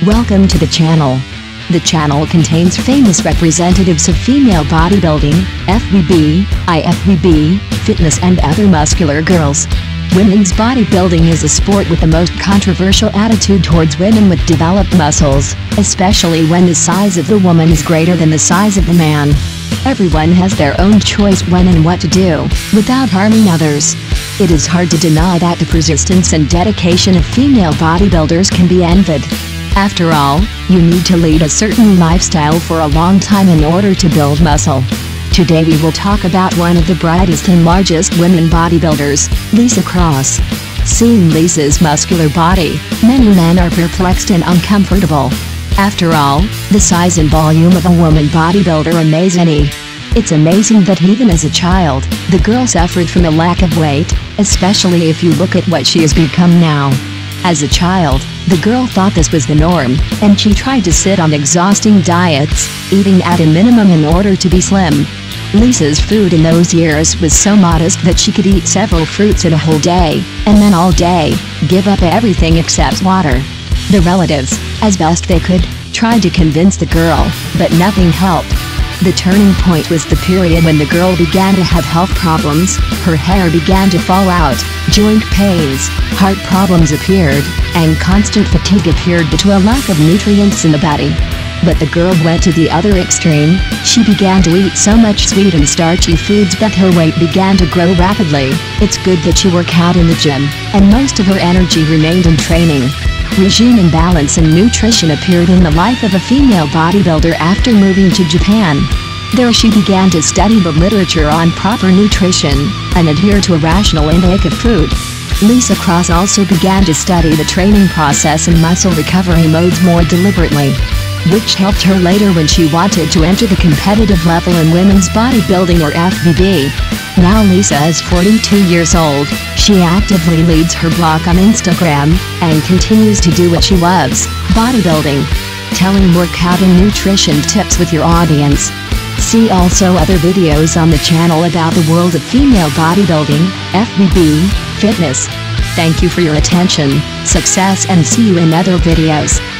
Welcome to the channel. The channel contains famous representatives of female bodybuilding, FBB, IFBB, fitness and other muscular girls. Women's bodybuilding is a sport with the most controversial attitude towards women with developed muscles, especially when the size of the woman is greater than the size of the man. Everyone has their own choice when and what to do, without harming others. It is hard to deny that the persistence and dedication of female bodybuilders can be envied. After all, you need to lead a certain lifestyle for a long time in order to build muscle. Today we will talk about one of the brightest and largest women bodybuilders, Lisa Cross. Seeing Lisa's muscular body, many men are perplexed and uncomfortable. After all, the size and volume of a woman bodybuilder amaze any. It's amazing that even as a child, the girl suffered from a lack of weight, especially if you look at what she has become now. As a child, the girl thought this was the norm, and she tried to sit on exhausting diets, eating at a minimum in order to be slim. Lisa's food in those years was so modest that she could eat several fruits in a whole day, and then all day, give up everything except water. The relatives, as best they could, tried to convince the girl, but nothing helped. The turning point was the period when the girl began to have health problems, her hair began to fall out, joint pains, heart problems appeared, and constant fatigue appeared due to a lack of nutrients in the body. But the girl went to the other extreme. She began to eat so much sweet and starchy foods that her weight began to grow rapidly. It's good that she worked out in the gym, and most of her energy remained in training. Regime imbalance and nutrition appeared in the life of a female bodybuilder after moving to Japan. There she began to study the literature on proper nutrition, and adhere to a rational intake of food. Lisa Cross also began to study the training process and muscle recovery modes more deliberately, which helped her later when she wanted to enter the competitive level in women's bodybuilding or FBB. Now Lisa is 42 years old, she actively leads her blog on Instagram, and continues to do what she loves, bodybuilding. Telling workout and nutrition tips with your audience. See also other videos on the channel about the world of female bodybuilding, FBB, fitness. Thank you for your attention, success and see you in other videos.